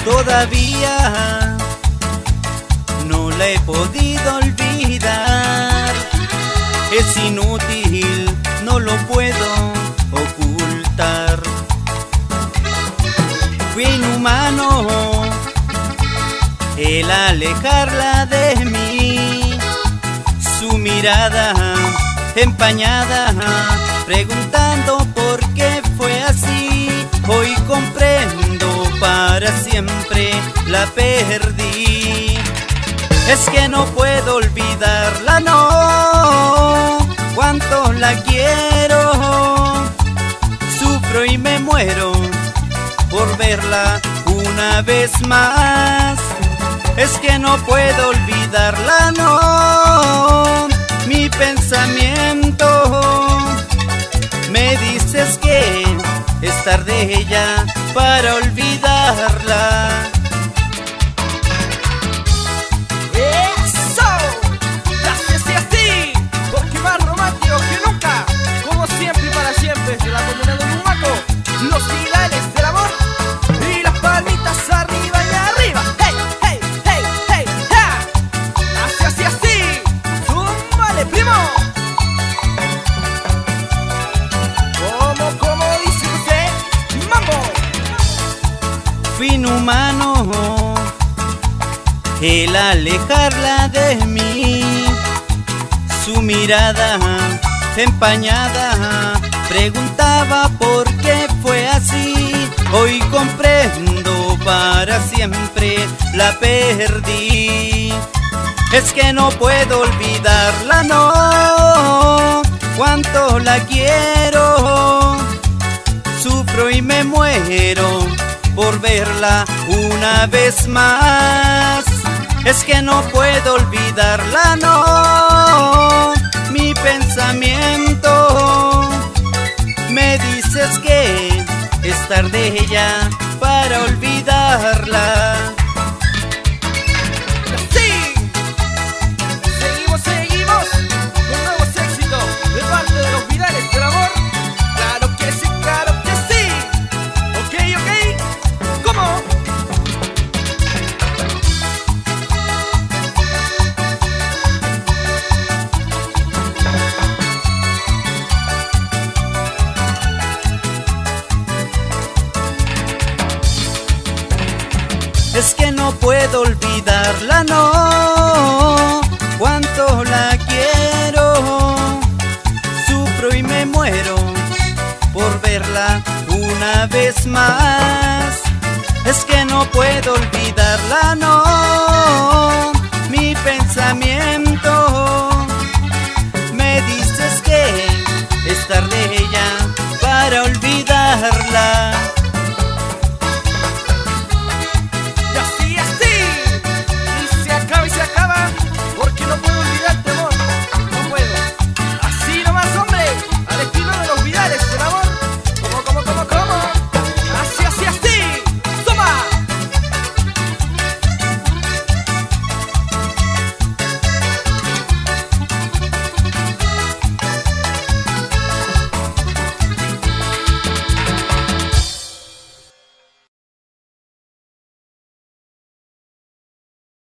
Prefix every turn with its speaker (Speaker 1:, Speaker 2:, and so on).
Speaker 1: Todavía no la he podido olvidar. Es inútil, no lo puedo ocultar. Fui inhumano el alejarla de mí. Su mirada empañada, preguntando por qué fue así. Hoy comprendo, para siempre la perdí. Es que no puedo olvidarla, no, cuánto la quiero. Sufro y me muero por verla una vez más. Es que no puedo olvidarla, no, mi pensamiento me dices que es tarde ya para olvidarla.
Speaker 2: ¡Eso! ¡Gracias y así! Porque más romántico que nunca, como siempre y para siempre, de la comunidad de Humaco, los ideales del amor y las palmitas arriba y arriba. ¡Hey, hey, hey, hey, ja! ¡Gracias y así! ¡Súmale, primo! ¿Cómo dice usted? ¡Mambo!
Speaker 1: Fui inhumano el alejarla de mí. Su mirada empañada preguntaba por qué fue así. Hoy comprendo, para siempre la perdí. Es que no puedo olvidarla, no, cuánto la quiero. Sufro y me muero por verla una vez más. Es que no puedo olvidarla, no, mi pensamiento me dices que es tarde ya para olvidarla.
Speaker 2: ¡Sí! Seguimos con nuevos éxitos de parte de los Vidales del amor. Claro que sí, claro que sí. Ok, ¿cómo?
Speaker 1: Es que no puedo olvidarla, no, cuánto la quiero. Sufro y me muero por verla una vez más. Es que no puedo olvidarla, no, mi pensamiento me dices que es tarde ya para olvidarla.